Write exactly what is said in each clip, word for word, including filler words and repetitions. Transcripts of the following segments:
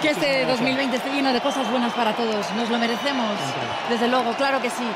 Que este dos mil veinte esté lleno de cosas buenas para todos. Nos lo merecemos. Desde luego, claro que sí.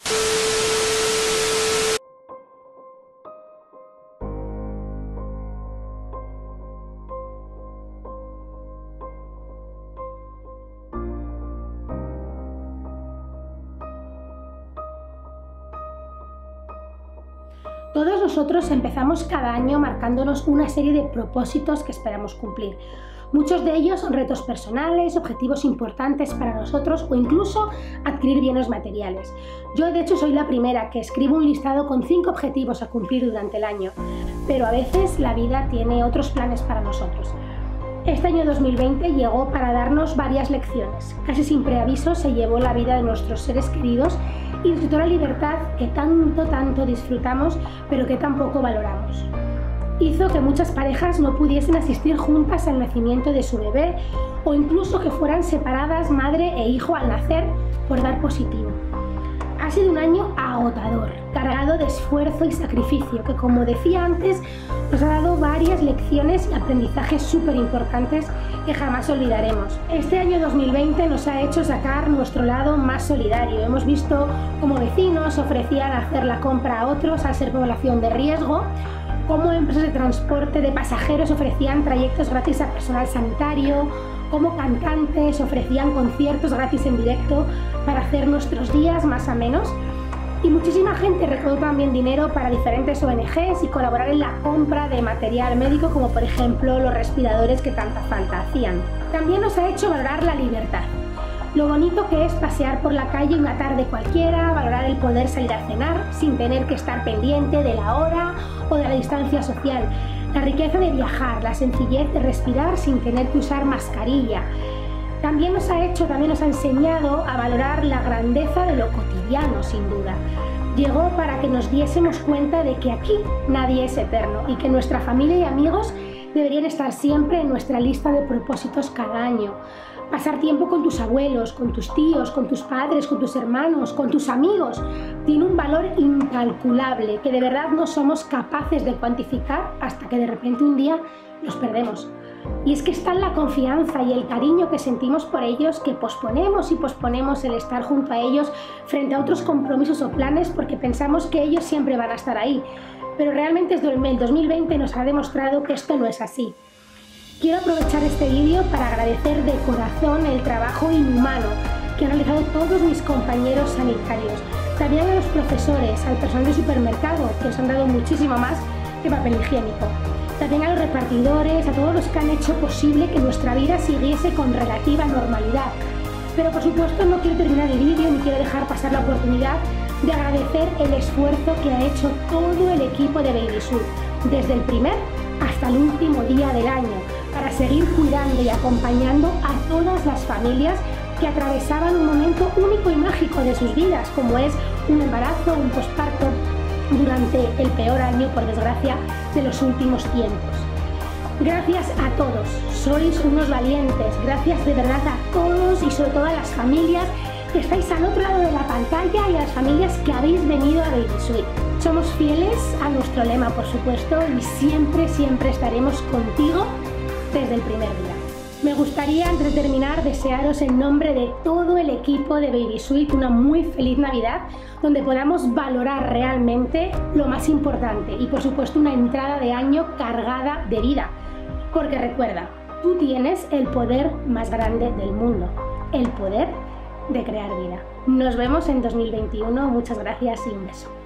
Todos nosotros empezamos cada año marcándonos una serie de propósitos que esperamos cumplir. Muchos de ellos son retos personales, objetivos importantes para nosotros o incluso adquirir bienes materiales. Yo de hecho soy la primera que escribo un listado con cinco objetivos a cumplir durante el año, pero a veces la vida tiene otros planes para nosotros. Este año dos mil veinte llegó para darnos varias lecciones. Casi sin preaviso se llevó la vida de nuestros seres queridos y nos quitó la libertad que tanto, tanto disfrutamos, pero que tan poco valoramos. Hizo que muchas parejas no pudiesen asistir juntas al nacimiento de su bebé o incluso que fueran separadas madre e hijo al nacer por dar positivo. Ha sido un año agotador, cargado de esfuerzo y sacrificio, que como decía antes, nos ha dado varias lecciones y aprendizajes súper importantes que jamás olvidaremos. Este año dos mil veinte nos ha hecho sacar nuestro lado más solidario. Hemos visto cómo vecinos ofrecían hacer la compra a otros al ser población de riesgo, cómo empresas de transporte de pasajeros ofrecían trayectos gratis a personal sanitario, cómo cantantes ofrecían conciertos gratis en directo para hacer nuestros días más amenos. Y muchísima gente recaudó también dinero para diferentes O N Ges y colaborar en la compra de material médico, como por ejemplo los respiradores que tanta falta hacían. También nos ha hecho valorar la libertad. Lo bonito que es pasear por la calle una tarde cualquiera, valorar el poder salir a cenar sin tener que estar pendiente de la hora o de la distancia social. La riqueza de viajar, la sencillez de respirar sin tener que usar mascarilla. También nos ha hecho, también nos ha enseñado a valorar la grandeza de lo cotidiano, sin duda. Llegó para que nos diésemos cuenta de que aquí nadie es eterno y que nuestra familia y amigos deberían estar siempre en nuestra lista de propósitos cada año. Pasar tiempo con tus abuelos, con tus tíos, con tus padres, con tus hermanos, con tus amigos, tiene un valor incalculable que de verdad no somos capaces de cuantificar hasta que de repente un día los perdemos. Y es que está en la confianza y el cariño que sentimos por ellos que posponemos y posponemos el estar junto a ellos frente a otros compromisos o planes porque pensamos que ellos siempre van a estar ahí. Pero realmente el dos mil veinte nos ha demostrado que esto no es así. Quiero aprovechar este vídeo para agradecer de corazón el trabajo inhumano que han realizado todos mis compañeros sanitarios, también a los profesores, al personal de supermercado, que os han dado muchísimo más que papel higiénico, también a los repartidores, a todos los que han hecho posible que nuestra vida siguiese con relativa normalidad. Pero por supuesto no quiero terminar el vídeo ni quiero dejar pasar la oportunidad de agradecer el esfuerzo que ha hecho todo el equipo de Babysul, desde el primer hasta el último día del año, para seguir cuidando y acompañando a todas las familias que atravesaban un momento único y mágico de sus vidas, como es un embarazo o un posparto durante el peor año, por desgracia, de los últimos tiempos. Gracias a todos, sois unos valientes, gracias de verdad a todos y sobre todo a las familias que estáis al otro lado de la pantalla y a las familias que habéis venido a Babysul. Somos fieles a nuestro lema, por supuesto, y siempre, siempre estaremos contigo desde el primer día. Me gustaría, antes de terminar, desearos en nombre de todo el equipo de Babysul una muy feliz Navidad, donde podamos valorar realmente lo más importante y, por supuesto, una entrada de año cargada de vida. Porque recuerda, tú tienes el poder más grande del mundo, el poder de crear vida. Nos vemos en dos mil veintiuno, muchas gracias y un beso.